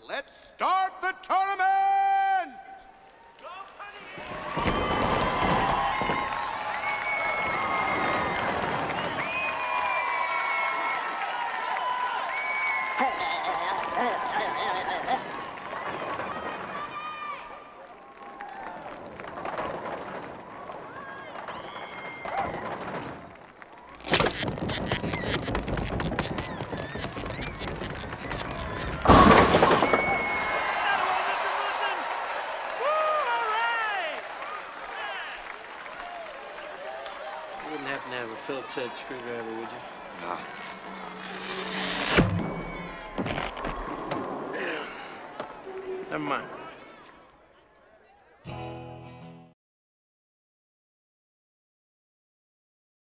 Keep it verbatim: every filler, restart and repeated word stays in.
Let's start the tournament! You wouldn't happen to have a Phillips head screwdriver, would you? No. Never mind.